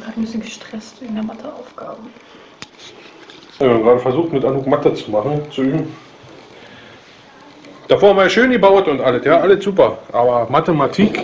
bin gerade ein bisschen gestresst wegen der Matheaufgaben. Ja, wir haben gerade versucht, mit Anouk Mathe zu machen, zu üben. Davor haben wir schön gebaut und alles, ja, alles super. Aber Mathematik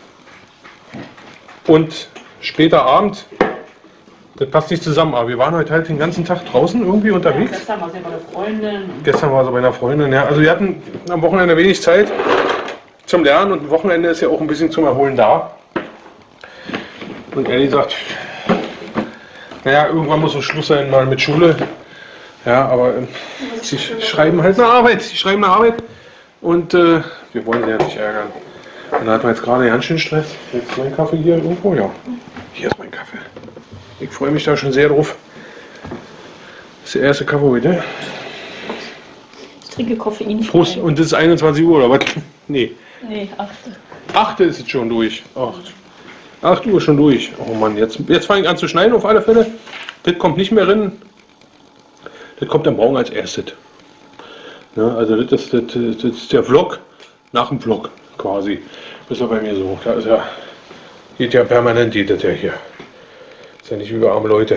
und später Abend, das passt nicht zusammen. Aber wir waren heute halt den ganzen Tag draußen irgendwie unterwegs. Ja, gestern war sie bei der Freundin. Gestern war sie bei einer Freundin, ja. Also wir hatten am Wochenende wenig Zeit zum Lernen und ein Wochenende ist ja auch ein bisschen zum Erholen da. Und Ellie sagt, naja, irgendwann muss so Schluss sein mal mit Schule. Ja, aber sie schreiben halt eine Arbeit. Sie schreiben eine Arbeit und wir wollen sie ja nicht ärgern. Und da hatten wir jetzt gerade ganz schön Stress. Jetzt ist mein Kaffee hier irgendwo, ja. Hier ist mein Kaffee. Ich freue mich da schon sehr drauf. Das ist der erste Kaffee heute. Ich trinke koffeinfrei. Prost. Und das ist 21 Uhr, oder was? Nee. Nee, 8. 8 ist jetzt schon durch. 8 Uhr schon durch. Oh Mann, jetzt fange ich an zu schneiden auf alle Fälle. Das kommt nicht mehr rein. Das kommt am Morgen als erstes. Ja, also das ist der Vlog nach dem Vlog quasi. Das ist ja bei mir so. Da ist ja, geht ja permanent, geht das ja hier. Ist ja nicht wie bei armen Leute.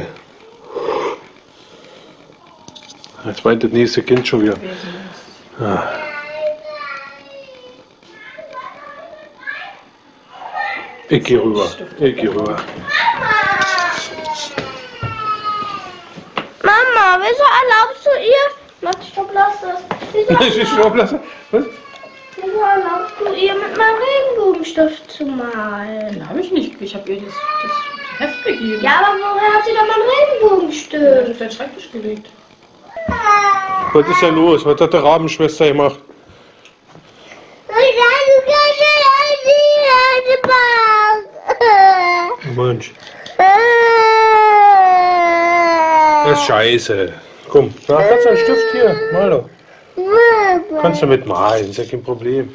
Jetzt weint das nächste Kind schon wieder. Ah. Ich gehe rüber. Ich gehe rüber. Mama, wieso erlaubst du ihr? Mach stopp, lass das. Was? Wieso erlaubst du ihr mit meinem Regenbogenstift zu malen? Habe ich nicht. Ich habe ihr das Heft gegeben. Ja, aber woher hat sie dann meinen Regenbogenstift? Auf den Schreibtisch gelegt. Was ist denn los? Was hat der Rabenschwester gemacht? Mensch. Das ist scheiße. Komm, da kannst du einen Stift hier. Mal doch. Kannst du mitmalen, ist ja kein Problem.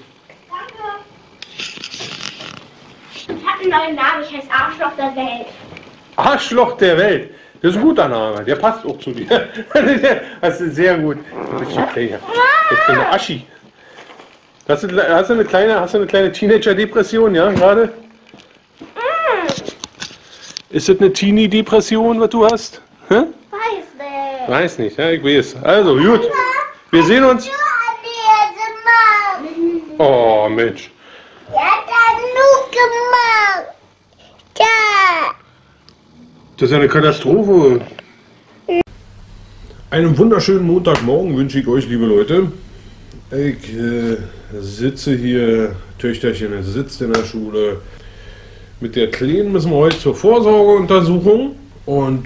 Ich habe einen neuen Namen, ich heiße Arschloch der Welt. Arschloch der Welt. Das ist ein guter Name, der passt auch zu dir. Das ist sehr gut. Das ist eine Aschi. Hast du eine kleine Teenager-Depression, ja, gerade? Ist das eine Teenie-Depression, was du hast? Hä? Weiß nicht. Weiß nicht, ja, ich weiß. Also, gut. Wir sehen uns. Oh, Mensch. Ja, das nur gemacht. Ja. Das ist ja eine Katastrophe. Einen wunderschönen Montagmorgen wünsche ich euch, liebe Leute. Ich sitze hier, Töchterchen sitzt in der Schule. Mit der Kleinen müssen wir heute zur Vorsorgeuntersuchung. Und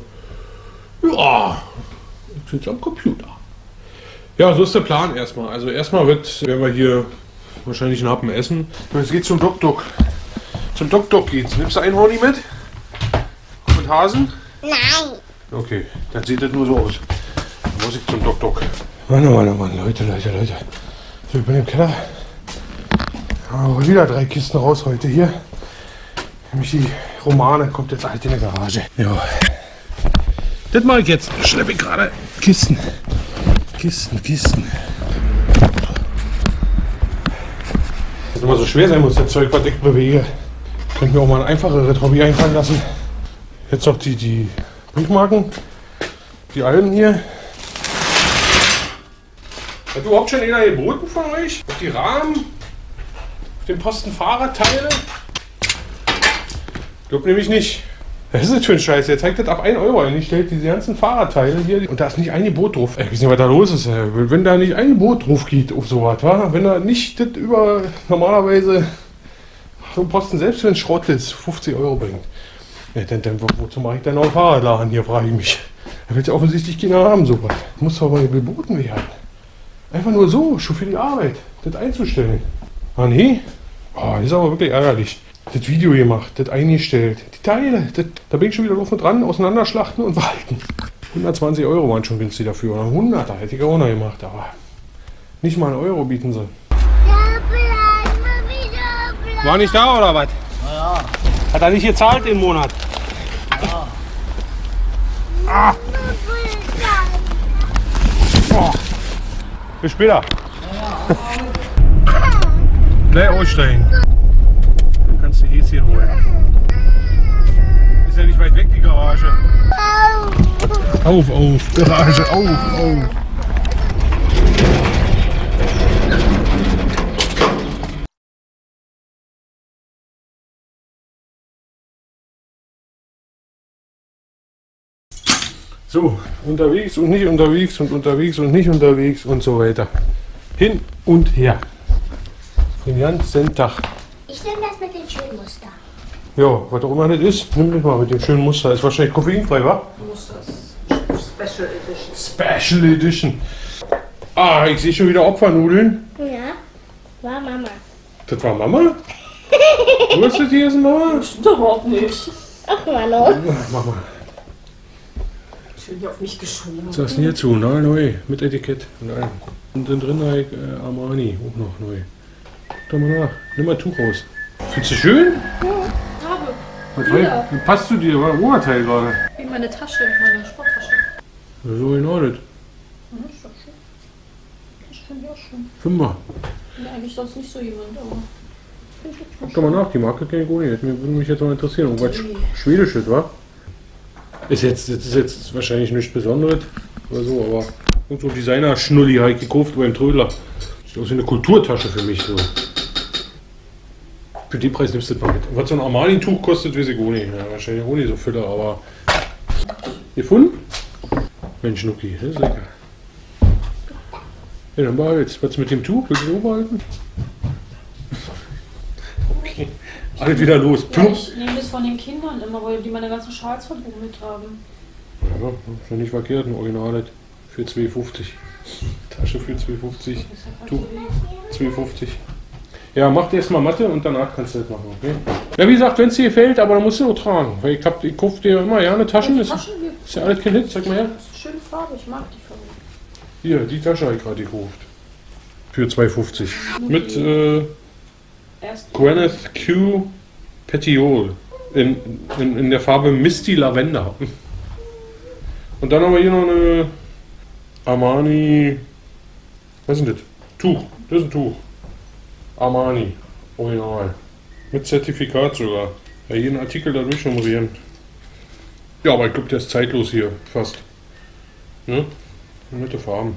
ja, ich sitze am Computer. Ja, so ist der Plan erstmal. Also erstmal werden wir hier wahrscheinlich einen Happen essen. Jetzt geht's zum Doktor. Zum Doktor geht's. Nimmst du Einhorni mit? Und Hasen? Nein. Okay, dann sieht das nur so aus. Dann muss ich zum Doktor. Mann, Leute. So, ich bin im Keller. Oh, wieder 3 Kisten raus heute hier. Nämlich die Romane, kommt jetzt halt in der Garage. Ja. Das mache ich jetzt. Schleppe ich gerade Kisten. Das ist immer so schwer sein muss, das Zeug, was ich bewege. Könnte mir auch mal ein einfacheres Hobby einfallen lassen. Jetzt noch die Briefmarken. Die alten hier. Hat überhaupt schon einer geboten von euch? Auf die Rahmen? Auf den Posten Fahrradteile? Ich glaube nämlich nicht. Was ist das für ein Scheiß? Jetzt zeigt das ab 1 Euro. Und ich stelle diese ganzen Fahrradteile hier. Und da ist nicht ein Gebot drauf. Ich weiß nicht, was da los ist. Wenn da nicht ein Gebot drauf geht auf sowas, wa? Wenn da nicht das über normalerweise so ein Posten, selbst wenn es Schrott ist, 50 Euro bringt. Ja, dann wozu mache ich denn noch einen Fahrradladen hier, frage ich mich. Da will ja offensichtlich keiner haben, sowas. Muss doch mal geboten werden. Einfach nur so, schon für die Arbeit, das einzustellen. Ah nee? Oh, das ist aber wirklich ärgerlich. Das Video gemacht, das eingestellt, die Teile, da bin ich schon wieder drauf und dran, auseinanderschlachten und behalten. 120 Euro waren schon günstig dafür, oder 100, da hätte ich auch noch gemacht, aber nicht mal 1 Euro bieten sie. War nicht da oder was? Ja. Hat er nicht gezahlt den Monat? Ja. Ah. Oh. Bis später. Gleich aussteigen. Du kannst die Häschen holen. Ist ja nicht weit Garage. Auf, Garage, auf. So, unterwegs und nicht unterwegs und unterwegs und nicht unterwegs und so weiter. Hin und her. Den ganzen Tag. Ich nehme das mit dem schönen Muster. Ja, was auch immer das ist, nimm das mal mit dem schönen Muster. Ist wahrscheinlich koffeinfrei, wa? Muster Special Edition. Special Edition. Ah, ich sehe schon wieder Opfernudeln. Ja, war Mama. Das war Mama? Wo ist das hier, ist Mama? Stimmt überhaupt nicht. Ach, Mano. Ach, Mama. Schön hier auf mich geschoben. Was hast du denn hier zu? Na, neu. Mit Etikett. Und allem. Und dann drin Armani. Auch noch neu. Guck doch mal nach. Nimm mal Tuch raus. Findest du schön? Habe. Was passt zu dir? War ein Oberteil gerade. Wie meine Tasche, meine Sporttasche. So genau das. Ist doch schön. Das finde ich auch schön. Fünfer. Bin eigentlich sonst nicht so jemand, aber. Guck doch mal nach. Die Marke kenne ich auch nicht. Würde mich jetzt mal interessieren. Irgendwas Schwedisches, wa? Das ist jetzt wahrscheinlich nichts Besonderes oder so, aber und so Designer-Schnulli habe ich gekauft beim Trödler. Sieht aus wie eine Kulturtasche für mich so. Für den Preis nimmst du das mal mit. Was so ein Armani-Tuch kostet, weiß ich auch nicht. Ja, wahrscheinlich auch nicht so Füller, aber. Gefunden? Mensch, Nuki, das ist lecker. Ja, dann behalt's. Was mit dem Tuch? Willst du das behalten? Okay. Alles wieder los. Ja, ich nehme das von den Kindern immer, weil die meine ganzen Schals von oben mittragen. Ja, ist ja nicht verkehrt, ein Original für 2,50. Tasche für 2,50. Tuch 2,50. Ja, mach erstmal Mathe und danach kannst du das machen, okay? Ja, wie gesagt, wenn es dir gefällt, aber dann musst du auch tragen. Weil ich kaufe dir immer gerne Taschen. Die Ist Taschen hier, ja alles kein Hit, sag mal her. das ist schöne Farbe, ich mag die Farbe. Hier, die Tasche habe ich gerade gekauft. Für 2,50. Mit Erst Gwyneth Q Petiole. In der Farbe Misty Lavender. Und dann haben wir hier noch eine Armani. Was ist denn das? Tuch. Das ist ein Tuch. Armani. Original. Mit Zertifikat sogar. Ja, jeden Artikel da durchnummerieren. Ja, aber ich glaube, der ist zeitlos hier. Fast. Ne? Nette Farben.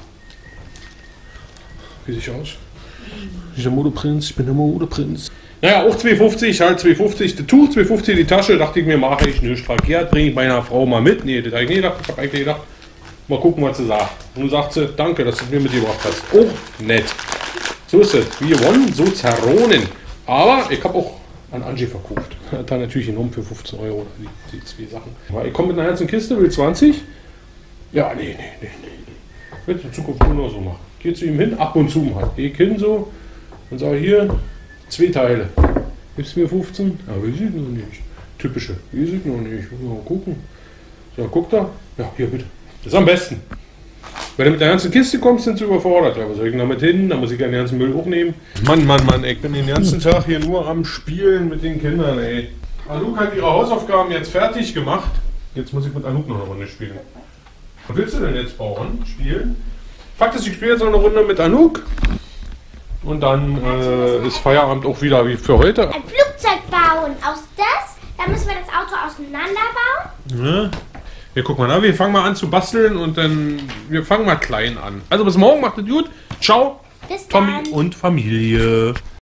Wie sieht aus? Ich bin der Modeprinz. Ich bin der Modeprinz. Naja, auch 2,50, halt 2,50 das Tuch, 2,50 die Tasche, dachte ich mir, mache ich nichts verkehrt, bringe ich meiner Frau mal mit. Nee, das habe ich nicht gedacht, ich habe eigentlich gedacht, mal gucken, was sie sagt. Und dann sagt sie, danke, dass du es mir mitgebracht hast. Oh, nett. So ist es, wie gewonnen, so zerronen. Aber ich habe auch an Angie verkauft. Hat da natürlich genommen für 15 € oder die zwei Sachen. Aber ich komme mit einer ganzen Kiste, will 20. Ja, nee. Ich werde in Zukunft nur noch so machen. Geh zu ihm hin, ab und zu mal. Geh hin so und sage hier, 2 Teile. Gibst du mir 15? Ja, weiß ich noch nicht. Typische. Weiß ich noch nicht. Mal gucken. So, guck da. Ja, hier bitte. Das ist am besten. Wenn du mit der ganzen Kiste kommst, sind sie überfordert. Ja, was soll ich denn damit hin? Da muss ich den ganzen Müll hochnehmen. Mann, ich bin den ganzen Tag hier nur am Spielen mit den Kindern, ey. Anouk hat ihre Hausaufgaben jetzt fertig gemacht. Jetzt muss ich mit Anouk noch eine Runde spielen. Was willst du denn jetzt bauen? Spielen? Fakt ist, ich spiele jetzt noch eine Runde mit Anouk. Und dann ist Feierabend auch wieder wie für heute. Ein Flugzeug bauen aus das. Dann müssen wir das Auto auseinanderbauen. Ja. Wir gucken mal, wir fangen mal an zu basteln und dann, wir fangen mal klein an. Also bis morgen, macht es gut. Ciao, Bis Tommy dann. und Familie.